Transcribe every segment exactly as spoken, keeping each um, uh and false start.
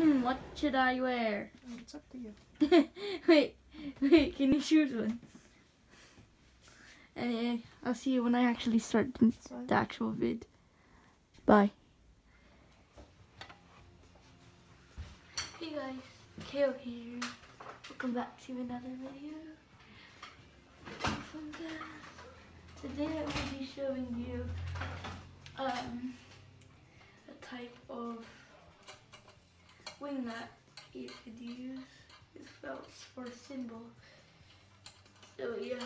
Hmm, what should I wear? It's up to you. wait, wait, can you choose one? Anyway, I'll see you when I actually start the, the actual vid. Bye. Hey guys, Kale here. Welcome back to another video. From the, today I will be showing you um, a type of wing that you could use. It felts for a symbol. So yeah.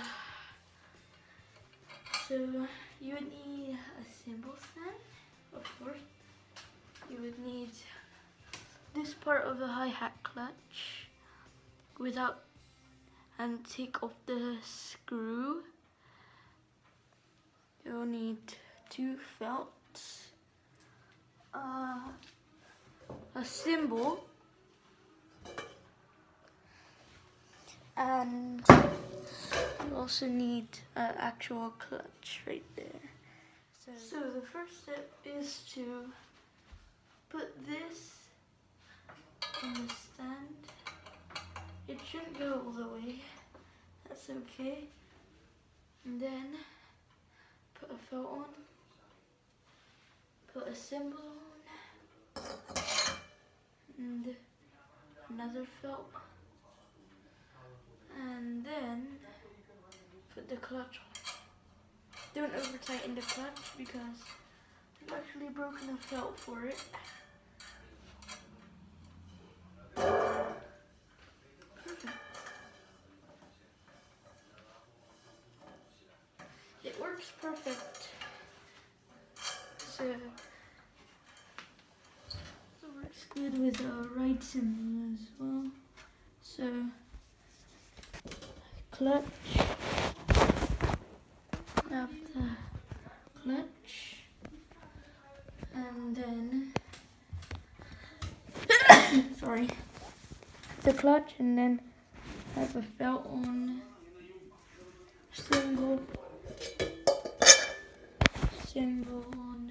So you would need a cymbal stand, of course. You would need this part of the hi-hat clutch without, and take off the screw. You'll need two felts, uh, a cymbal, and you also need an actual clutch right there. So, so the first step is to put this on the stand. It shouldn't go all the way, that's okay. And then put a felt on, put a cymbal on, and another felt, and then put the clutch on. Don't over tighten the clutch because I've actually broken a felt for it. Perfect. It works perfect. So, it works good with a right cymbal as well. So, clutch. Have the clutch, and then sorry, the clutch, and then have a felt on, cymbal, cymbal on,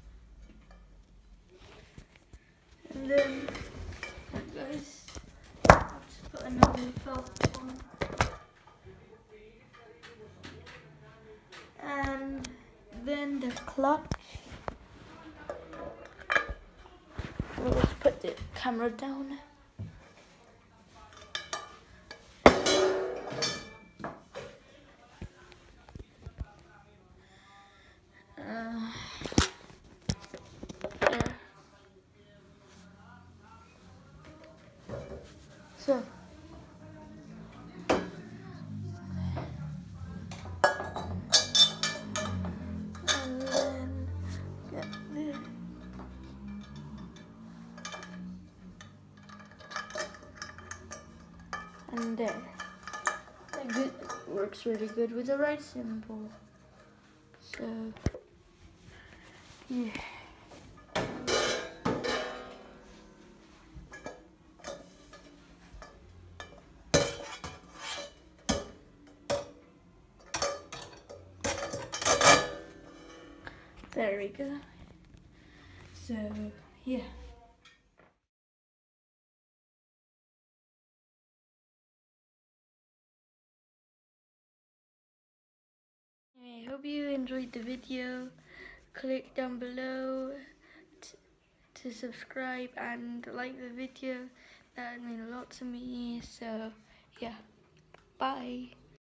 and then guys, let's put another felt on. And then the clutch. Well, let's put the camera down. Uh, there. So. And there. That good works really good with the right cymbal. So yeah. There we go. So yeah. I hope you enjoyed the video. Click down below to subscribe and like the video. That would mean a lot to me. So yeah, bye.